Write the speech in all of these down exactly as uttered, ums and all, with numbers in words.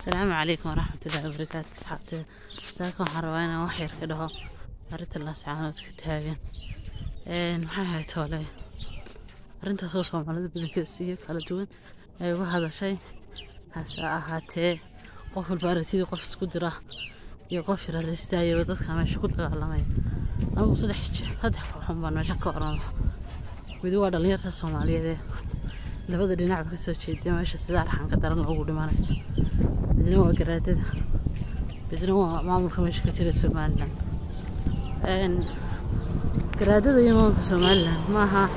السلام عليكم ورحمة الله وبركاته. صحابتي ساكن حروينا وحير كده أردت الله سبحانه وتعالى إن محاها تولي أنت صوصهم على بدك السيك على دون أيوة هذا شيء هسا هاتي قف البارتي قف سكدرة يقف هذا استاي وضد كمان شو كنت على ماي أنا صدق هذا حمبان ما شكوا أنا بدو هذا اللي يرسل الصومالية ده لبعض اللي نعرف كسر شيء ده ماشي استدار حن كترنا أول ما نست بدنا وقرأت بدنا ما عمرك مش كتير سمعنا إن قرأت ده يوم سمعنا ماها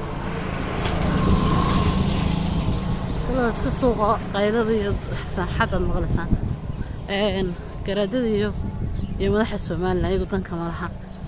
خلاص كسوق قيادة ذي حتى المغلسان إن قرأت ده يوم يوم راح سمعنا يقولون كمالها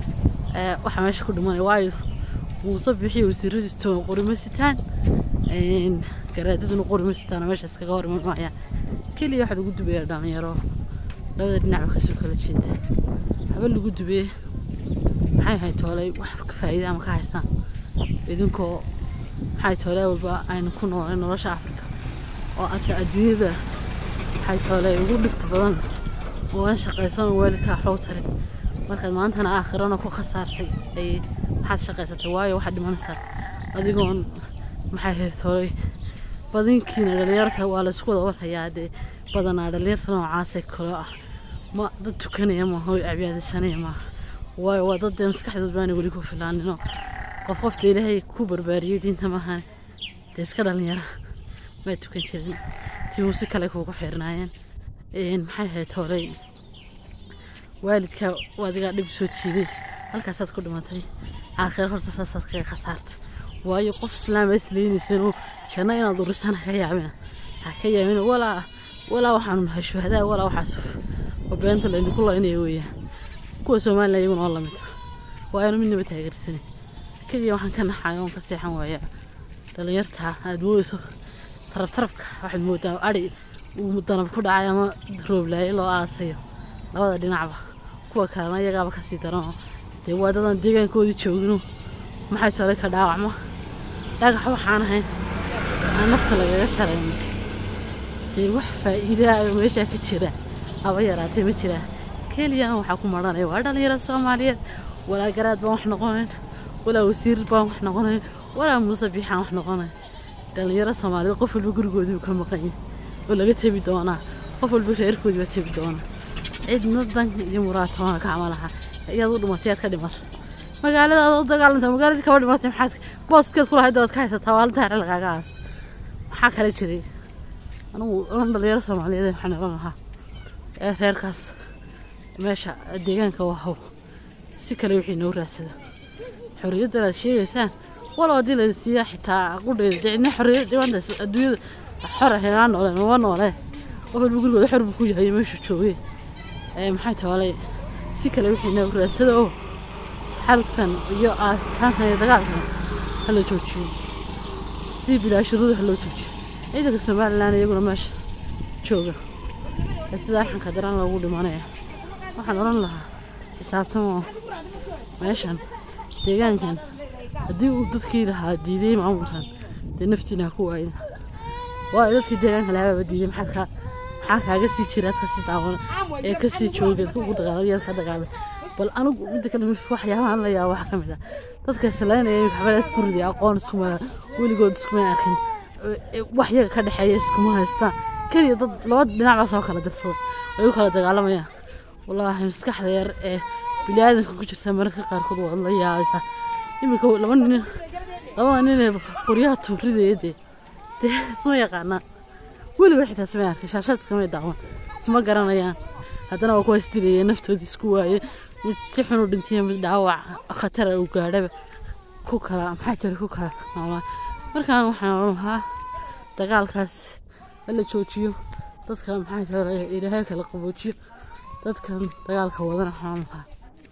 وحماش كل ما يوايد وصبحي وسيرجستون قرمستان إن قرأت ده نقول مستان ماشي سكجار من معي كل واحد يقول بيه دام يراه لو نعرف كسر كل شيء ده هبل يقول بيه حي هاي تولي وحب كفاية ما كحسن بدونكو حي تولي وبا أي نكون إنه رش أفريقيا وأتى أدوية ده حي تولي يقول لك تبغون وأنا شقيسان والك حوتري مركز ما أنت أنا آخر أنا كو خسارتي أي حد شقيسة تواي واحد ما نسر أديكون محي تولي بدين كنا دليرته ولا سكوت ولا هيادة بدنا دليرته نوعاسي كلا ما ضد كنيه ما هو أبيض السنة ما وضد مسكح ضباني يقول لكم فلان إنه قفقت إلهي كبر بريد أنت ما هن تسكر دليره ما تكن شيء تيوسك لك هو كحرناين إن محي تولي والدك وادي قاعد بسوي شيء الكاسات كل ما تري آخر فرصة ساسات خسرت waayo qof islaam isleeyniisano jana inaad urisana ka yaabina ha ka yaabina wala wala waxaan nahay shuhada wala waxaas oo beenta la idinku leenayo weeyaan kuwa Soomaaliya iyaguna la mid waa inuu midna taageersan kaliya waxaan ka naxay oo ka seexan waaya dhalinyarta aad weyso tarab tarabka waxaad moodaa ari uu mudanab ku dhacay ama roob laay loo aasayo labada dhinacba kuwa kalena iyagaaba ka sii daran dee wadadan deegaankoodii joogno maxay tahay ka dhaawacmo dhagax waxaan ahayn aan nafta lagaga jarayn dee wax faa'iido ah meesha ka jira aba yaraatay ma jira kaliya waxa ku maranay waa dhalinyarada Soomaaliyeed wala garaad baan wax noqonayn wala wasiir baan wax noqonayn wala musabiixan wax noqonayn dhalinyarada Soomaaliyeed qof walba gurigoodii ka maqan oo laga tabi doona qof walba reerkoodii ba tabi doona cidna dan iyo muraatoona ka amalaha iyadoo dhumatay ka dhimatay magaalada oo dagaalanta magaalada ka wadhimatay maxaad booskaas kula haydad ka haysataa waalta halqagaas waxa kale jiray anigu aan dhalinyaro Soomaaliyeed waxaan rabaa ee reerkaas meesha deegaanka waxa si kale wixii noo raasada xorriyada la sheegaysan wala hadii la siiyaa xitaa qudheed dicna xorriyad diiwaanada adduunyada xor ah noole ma noole oo gurigooda xor ku yahay meesha joogay ee maxay tahay si kale wixii noo raasada halkan iyo aastaanka dagaalka hal joojiyo si bilaa shuruud hal joojiyo ciidanka Soomaaliland iyaguna meesha jooga sida waxaan ka daran lagu dhimanaya waxaan oran lahaa xisaabtamo meeshan deegaankan hadii uu dadkii lahaa diiday maamulkan de naftiina ku waayay waa dadkii deegaanka lahaa diiday maxaa ka maxaa kaaga sii jiraad ka sii daawan ee ka sii joogay ku dagaalayay ka dagaalay bal anigu mid kale waxyaabahan la yaa wax kamid ah dadka salaanay waxba isku riday aqoon isku ma weligood isku ma arkin wax yaga ka dhaxeeyo isku ma haystaan kaliya dad laba dhinac ba soo kala dirsaday ay kala dagaalamayaan wallahi maskaxda yar ee bilaadanka ku jirta marka qaar kood waa la yaabisa imika laba nin laba nin qoriyaha tuurideede soo yaqaana weli wax tasmay arkin shaashad iskama daawan isma garanayaan haddana waa ku isdilayeen naftoodii isku waayay si xun u dhintay mid dhaawac khatar ah u gaadhay ku kala maxay tahay ku kala markaan waxaan lahaa dagaalkaas la joojiyo dadka maxay tahay ilaahay kala qaboojiyo dadkan dagaalka wadana waxaan lahaa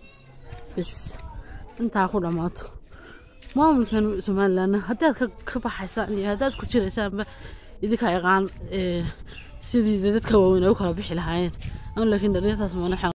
bis inta ku dhamaato maamulkan Soomaaliland haddaad ka baxaysaan iyo haddaad ku jiraysaan idinka yaqaan ee sidii dadka waaweyn ay u kala bixi lahaayeen aan laakiin dhalinyarada Soomaaliyeed